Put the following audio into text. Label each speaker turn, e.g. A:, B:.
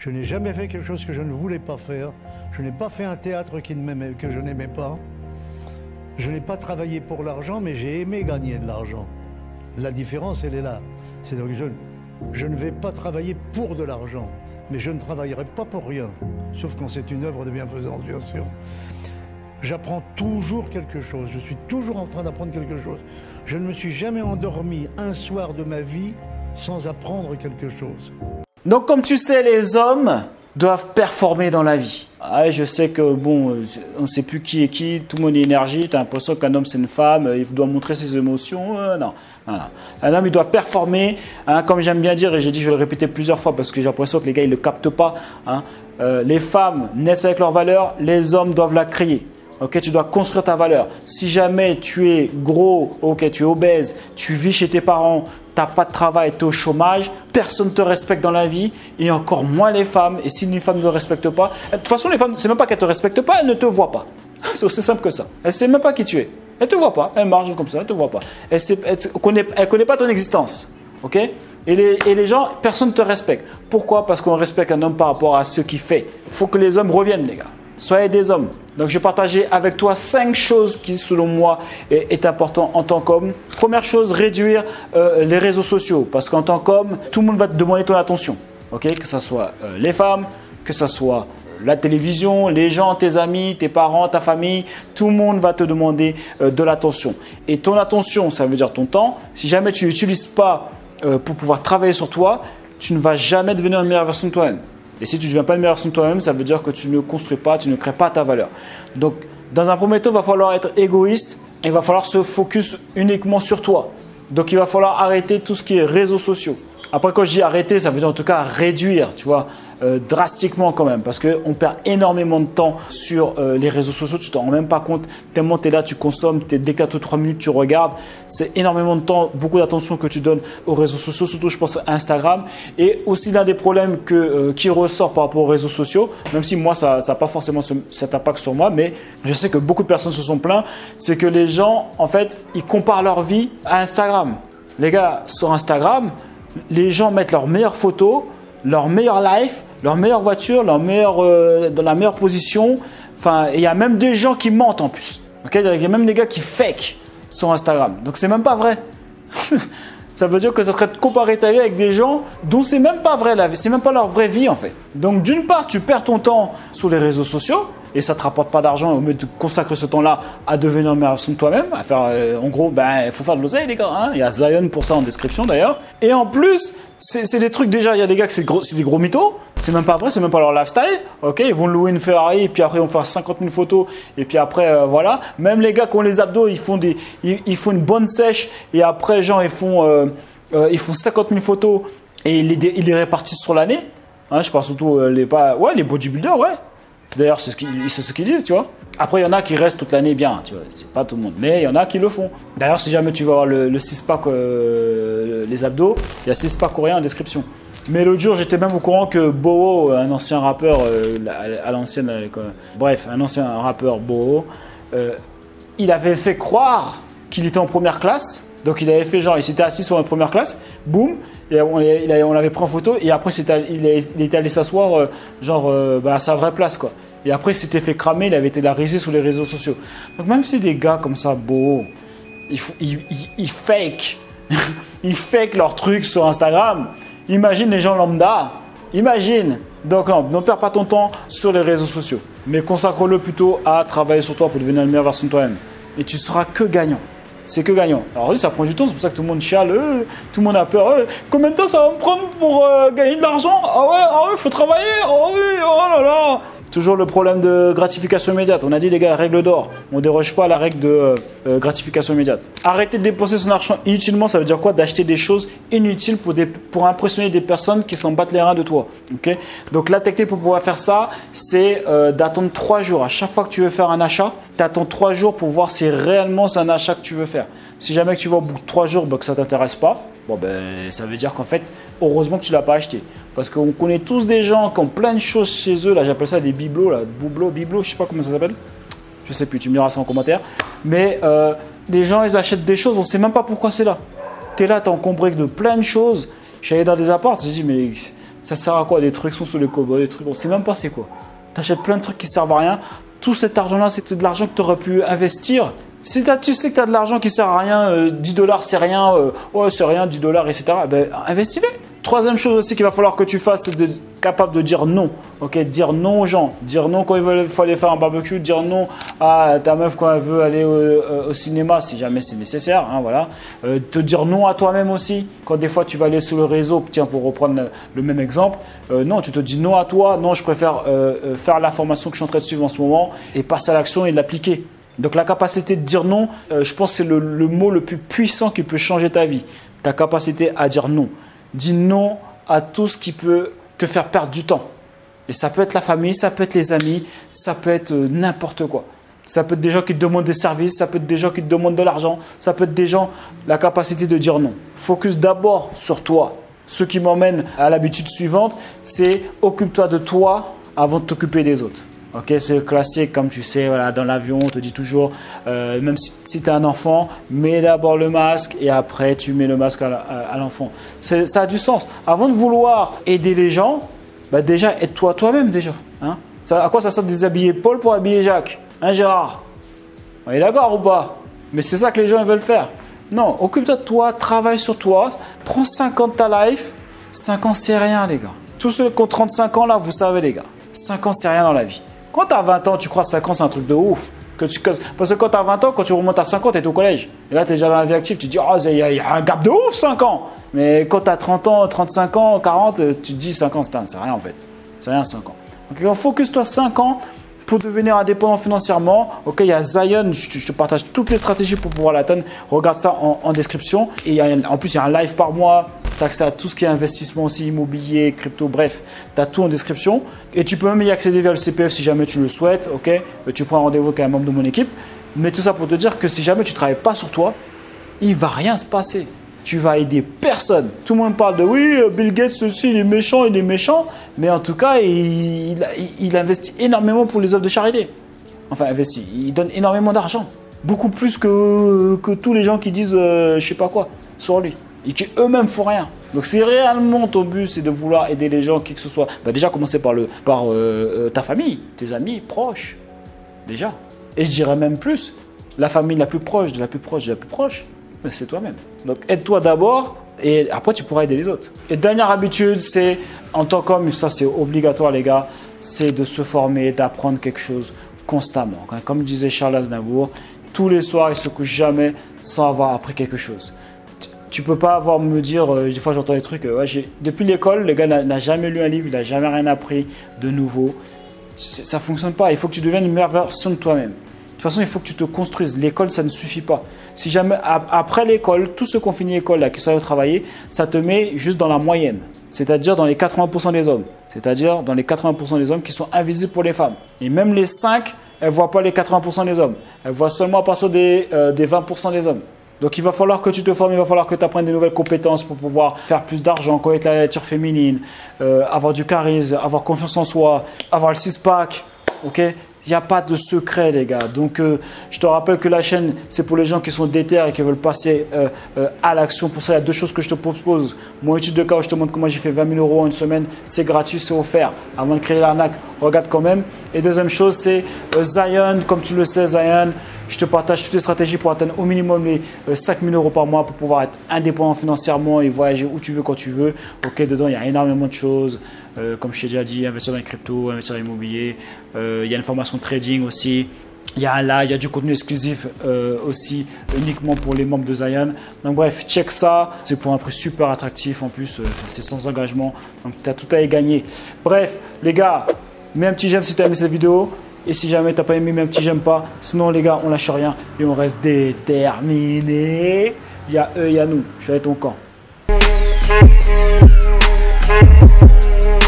A: Je n'ai jamais fait quelque chose que je ne voulais pas faire. Je n'ai pas fait un théâtre que je n'aimais pas. Je n'ai pas travaillé pour l'argent, mais j'ai aimé gagner de l'argent. La différence, elle est là. C'est-à-dire que je ne vais pas travailler pour de l'argent, mais je ne travaillerai pas pour rien. Sauf quand c'est une œuvre de bienfaisance, bien sûr. J'apprends toujours quelque chose. Je suis toujours en train d'apprendre quelque chose. Je ne me suis jamais endormi un soir de ma vie sans apprendre quelque chose.
B: Donc, comme tu sais, les hommes doivent performer dans la vie. Ah, je sais que, bon, on ne sait plus qui est qui, tout le monde est énergie, tu as l'impression qu'un homme c'est une femme, il doit montrer ses émotions. Non. Un homme, il doit performer, hein, comme j'aime bien dire, et j'ai dit, je vais le répéter plusieurs fois parce que j'ai l'impression que les gars, ils ne le captent pas. Hein. Les femmes naissent avec leur valeur, les hommes doivent la créer. Ok, tu dois construire ta valeur. Si jamais tu es gros, ok, tu es obèse, tu vis chez tes parents, tu n'as pas de travail, tu es au chômage, personne ne te respecte dans la vie et encore moins les femmes. Et si une femme ne te respecte pas, de toute façon, les femmes, c'est même pas qu'elles ne te respectent pas, elles ne te voient pas. C'est aussi simple que ça. Elle ne sait même pas qui tu es. Elle ne te voit pas. Elle marche comme ça, elle ne te voit pas. Elle ne connaît pas ton existence. Ok? Et les gens, personne ne te respecte. Pourquoi? Parce qu'on respecte un homme par rapport à ce qu'il fait. Il faut que les hommes reviennent, les gars. Soyez des hommes. Donc, je vais partager avec toi 5 choses qui, selon moi, est important en tant qu'homme. Première chose, réduire les réseaux sociaux. Parce qu'en tant qu'homme, tout le monde va te demander ton attention. Okay? Que ce soit les femmes, que ce soit la télévision, les gens, tes amis, tes parents, ta famille. Tout le monde va te demander de l'attention. Et ton attention, ça veut dire ton temps. Si jamais tu n'utilises pas pour pouvoir travailler sur toi, tu ne vas jamais devenir une meilleure version de toi-même. Et si tu ne deviens pas une meilleure version de toi-même, ça veut dire que tu ne construis pas, tu ne crées pas ta valeur. Donc, dans un premier temps, il va falloir être égoïste et il va falloir se focus uniquement sur toi. Donc, il va falloir arrêter tout ce qui est réseaux sociaux. Après, quand je dis arrêter, ça veut dire en tout cas réduire, tu vois, drastiquement quand même. Parce qu'on perd énormément de temps sur les réseaux sociaux, tu ne t'en rends même pas compte. Tellement tu es là, tu consommes, dès qu'à 3 minutes, tu regardes. C'est énormément de temps, beaucoup d'attention que tu donnes aux réseaux sociaux, surtout je pense à Instagram. Et aussi l'un des problèmes qui ressort par rapport aux réseaux sociaux, même si moi, ça n'a pas forcément cet impact sur moi, mais je sais que beaucoup de personnes se sont plaints, c'est que les gens, en fait, ils comparent leur vie à Instagram. Les gars, sur Instagram, les gens mettent leurs meilleures photos, leur meilleure life, leur meilleure voiture, dans la meilleure position. Enfin, il y a même des gens qui mentent en plus. Okay? Il y a même des gars qui fake sur Instagram. Donc, c'est même pas vrai. Ça veut dire que tu es en train de comparer ta vie avec des gens dont c'est même pas vrai la vie, c'est même pas leur vraie vie en fait. Donc, d'une part, tu perds ton temps sur les réseaux sociaux et ça ne te rapporte pas d'argent au lieu de consacrer ce temps-là à devenir une meilleure version de toi-même, à faire, en gros, il faut faire de l'oseille les gars. Hein. Il y a Zion pour ça en description d'ailleurs. Et en plus, c'est des trucs déjà, il y a des gars que c'est des gros mythos. C'est même pas vrai, c'est même pas leur lifestyle. Ok, ils vont louer une Ferrari et puis après ils vont faire 50 000 photos et puis après voilà. Même les gars qui ont les abdos, ils font une bonne sèche et après genre ils font 50 000 photos et ils les répartissent sur l'année. Hein, je parle surtout les bodybuilders, ouais. D'ailleurs c'est ce qu'ils disent, tu vois. Après il y en a qui restent toute l'année bien, tu vois. C'est pas tout le monde, mais il y en a qui le font. D'ailleurs si jamais tu vas voir le 6-pack, les abdos, il y a 6-pack coréen en description. Mais l'autre jour, j'étais même au courant que Boho, un ancien rappeur à l'ancienne, bref, un ancien rappeur Boho, il avait fait croire qu'il était en première classe. Donc, il avait fait genre, il s'était assis sur la première classe, boum, et on l'avait pris en photo. Et après, il était allé s'asseoir, à sa vraie place, quoi. Et après, il s'était fait cramer, il avait été la risée sur les réseaux sociaux. Donc, même si des gars comme ça, Boho, ils fake, ils fake leurs trucs sur Instagram. Imagine les gens lambda, imagine. Donc non, ne perds pas ton temps sur les réseaux sociaux, mais consacre-le plutôt à travailler sur toi pour devenir une meilleure version de toi-même. Et tu seras que gagnant. C'est que gagnant. Alors oui, ça prend du temps, c'est pour ça que tout le monde chiale, tout le monde a peur. Combien de temps ça va me prendre pour gagner de l'argent? Ah ouais, faut travailler. Ah oui, oh là là. Toujours le problème de gratification immédiate. On a dit les gars, la règle d'or. On ne déroge pas à la règle de gratification immédiate. Arrêter de dépenser son argent inutilement, ça veut dire quoi? D'acheter des choses inutiles pour impressionner des personnes qui s'en battent les reins de toi. Okay? Donc la technique pour pouvoir faire ça, c'est d'attendre 3 jours. À chaque fois que tu veux faire un achat, tu attends 3 jours pour voir si réellement c'est un achat que tu veux faire. Si jamais que tu vois au bout de 3 jours que ça ne t'intéresse pas, ça veut dire qu'en fait, heureusement que tu ne l'as pas acheté. Parce qu'on connaît tous des gens qui ont plein de choses chez eux. Là, j'appelle ça des bibelots, je ne sais pas comment ça s'appelle. Je ne sais plus, tu me diras ça en commentaire. Mais les gens, ils achètent des choses, on ne sait même pas pourquoi c'est là. Tu es là, tu es encombré de plein de choses. Je suis allé dans des apparts, je me dis, mais Ça sert à quoi? Des trucs sont sous les cowboys, des trucs, on sait même pas c'est quoi. Tu achètes plein de trucs qui servent à rien. Tout cet argent-là, c'est de l'argent que tu aurais pu investir. Si tu sais que tu as de l'argent qui sert à rien, 10 $, c'est rien, ouais, c'est rien, 10 $, etc., ben, investis-les. Troisième chose aussi qu'il va falloir que tu fasses, c'est d'être capable de dire non. Ok, dire non aux gens, dire non quand il faut aller faire un barbecue, dire non à ta meuf quand elle veut aller au cinéma, si jamais c'est nécessaire. Hein, voilà. Te dire non à toi-même aussi. Quand des fois tu vas aller sur le réseau, tiens, pour reprendre le même exemple, non, tu te dis non à toi. Non, je préfère faire la formation que je suis en train de suivre en ce moment et passer à l'action et l'appliquer. Donc la capacité de dire non, je pense que c'est le mot le plus puissant qui peut changer ta vie. Ta capacité à dire non. Dis non à tout ce qui peut te faire perdre du temps. Et ça peut être la famille, ça peut être les amis, ça peut être n'importe quoi. Ça peut être des gens qui te demandent des services, ça peut être des gens qui te demandent de l'argent, ça peut être des gens, la capacité de dire non. Focus d'abord sur toi. Ce qui m'emmène à l'habitude suivante, c'est occupe-toi de toi avant de t'occuper des autres. Ok, c'est classique, comme tu sais, voilà, dans l'avion, on te dit toujours, même si tu as un enfant, mets d'abord le masque et après tu mets le masque à l'enfant. Ça a du sens. Avant de vouloir aider les gens, bah déjà aide-toi toi-même déjà. Hein, à quoi ça sert de déshabiller Paul pour habiller Jacques? Hein, Gérard? On est d'accord ou pas? Mais c'est ça que les gens veulent faire. Non, occupe-toi de toi, travaille sur toi, prends 5 ans de ta life. 5 ans, c'est rien, les gars. Tous ceux qui ont 35 ans, là, vous savez, les gars. 5 ans, c'est rien dans la vie. Quand tu as 20 ans, tu crois que 5 ans, c'est un truc de ouf. Parce que quand tu as 20 ans, quand tu remontes à 5 ans, tu es au collège. Et là, tu es déjà dans la vie active. Tu te dis, oh, il y a un gap de ouf, 5 ans. Mais quand tu as 30 ans, 35 ans, 40, tu te dis 5 ans, c'est rien en fait. C'est rien 5 ans. Donc, focus-toi 5 ans pour devenir indépendant financièrement. Ok, il y a Zion, je te partage toutes les stratégies pour pouvoir l'atteindre. Regarde ça en description. Et en plus, il y a un live par mois. Tu as accès à tout ce qui est investissement aussi, immobilier, crypto, bref, tu as tout en description. Et tu peux même y accéder via le CPF si jamais tu le souhaites. Ok, tu prends un rendez-vous avec un membre de mon équipe. Mais tout ça pour te dire que si jamais tu ne travailles pas sur toi, il ne va rien se passer. Tu vas aider personne. Tout le monde parle de oui, Bill Gates, ceci, il est méchant. Mais en tout cas, il investit énormément pour les œuvres de charité. Enfin, investit, il donne énormément d'argent. Beaucoup plus que tous les gens qui disent je sais pas quoi sur lui. Et qui eux-mêmes font rien. Donc si réellement ton but c'est de vouloir aider les gens, qui que ce soit, bah déjà commencer par ta famille, tes amis proches. Déjà. Et je dirais même plus, la famille la plus proche, de la plus proche, c'est toi-même. Donc aide-toi d'abord et après tu pourras aider les autres. Et dernière habitude, c'est en tant qu'homme, ça c'est obligatoire les gars, c'est de se former, d'apprendre quelque chose constamment. Comme disait Charles Aznavour, tous les soirs il ne se couche jamais sans avoir appris quelque chose. Tu peux pas me dire, des fois j'entends des trucs, depuis l'école, le gars n'a jamais lu un livre, il n'a jamais rien appris de nouveau. Ça ne fonctionne pas, il faut que tu deviennes une meilleure version de toi-même. De toute façon, il faut que tu te construises. L'école, ça ne suffit pas. Si jamais, après l'école, tous ceux qui ont fini l'école, là, qui sont allés travailler, ça te met juste dans la moyenne. C'est-à-dire dans les 80% des hommes. C'est-à-dire dans les 80% des hommes qui sont invisibles pour les femmes. Et même les 5, elles ne voient pas les 80% des hommes. Elles voient seulement à partir des 20% des hommes. Donc il va falloir que tu te formes, il va falloir que tu apprennes des nouvelles compétences pour pouvoir faire plus d'argent, connaître la nature féminine, avoir du charisme, avoir confiance en soi, avoir le six-pack. Ok ? Il n'y a pas de secret les gars. Donc je te rappelle que la chaîne c'est pour les gens qui sont déter et qui veulent passer à l'action. Pour ça il y a 2 choses que je te propose. Mon étude de cas où je te montre comment j'ai fait 20 000 € en une semaine. C'est gratuit, c'est offert. Avant de créer l'arnaque, regarde quand même. Et deuxième chose c'est Zion. Comme tu le sais Zion, je te partage toutes les stratégies pour atteindre au minimum les 5 000 € par mois pour pouvoir être indépendant financièrement et voyager où tu veux quand tu veux. Ok, dedans il y a énormément de choses. Comme je t'ai déjà dit, investir dans les cryptos, investir dans l'immobilier. Il y a une formation de trading aussi. Il y a un live, il y a du contenu exclusif aussi, uniquement pour les membres de Zion. Donc bref, check ça. C'est pour un prix super attractif en plus. C'est sans engagement. Donc tu as tout à y gagner. Bref, les gars, mets un petit j'aime si tu as aimé cette vidéo. Et si jamais tu n'as pas aimé, mets un petit j'aime pas. Sinon, les gars, on lâche rien et on reste déterminés. Il y a eux, il y a nous. Je suis avec ton camp.